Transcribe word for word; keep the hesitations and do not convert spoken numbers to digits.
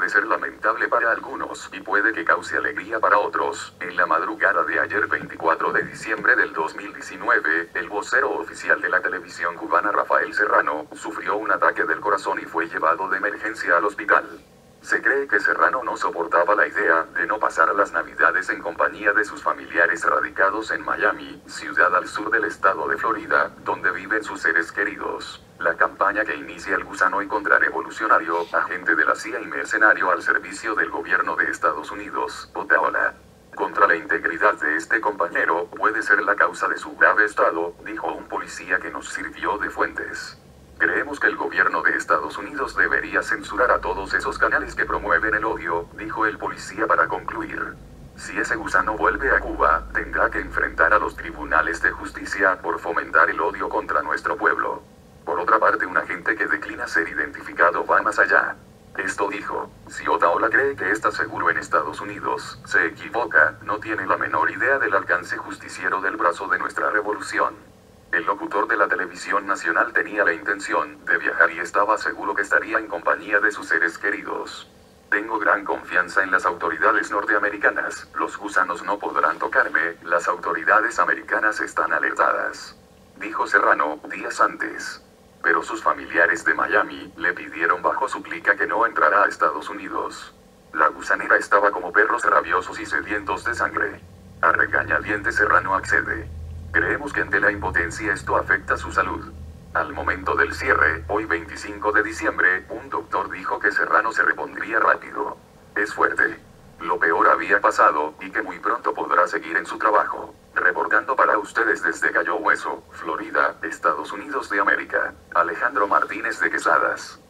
puede ser lamentable para algunos y puede que cause alegría para otros. En la madrugada de ayer veinticuatro de diciembre del dos mil diecinueve, el vocero oficial de la televisión cubana Rafael Serrano sufrió un ataque del corazón y fue llevado de emergencia al hospital. Se cree que Serrano no soportaba la idea de no pasar las navidades en compañía de sus familiares radicados en Miami, ciudad al sur del estado de Florida, donde viven sus seres queridos. La campaña que inicia el gusano y contrarrevolucionario, agente de la C I A y mercenario al servicio del gobierno de Estados Unidos, Otaola, contra la integridad de este compañero, puede ser la causa de su grave estado, dijo un policía que nos sirvió de fuentes. Creemos que el gobierno de Estados Unidos debería censurar a todos esos canales que promueven el odio, dijo el policía para concluir. Si ese gusano vuelve a Cuba, tendrá que enfrentar a los tribunales de justicia por fomentar el odio contra nuestro pueblo. Por otra parte, un agente que declina ser identificado va más allá. Esto dijo: si Otaola cree que está seguro en Estados Unidos, se equivoca, no tiene la menor idea del alcance justiciero del brazo de nuestra revolución. El locutor de la televisión nacional tenía la intención de viajar y estaba seguro que estaría en compañía de sus seres queridos. Tengo gran confianza en las autoridades norteamericanas, los gusanos no podrán tocarme, las autoridades americanas están alertadas, dijo Serrano días antes. Pero sus familiares de Miami le pidieron bajo súplica que no entrara a Estados Unidos. La gusanera estaba como perros rabiosos y sedientos de sangre. A regañadientes Serrano accede. Creemos que ante la impotencia esto afecta su salud. Al momento del cierre, hoy veinticinco de diciembre, un doctor dijo que Serrano se repondría rápido. Es fuerte. Lo peor había pasado, y que muy pronto podrá seguir en su trabajo. Reportando para ustedes desde Cayo Hueso, Florida, Estados Unidos de América, Alejandro Martínez de Quesadas.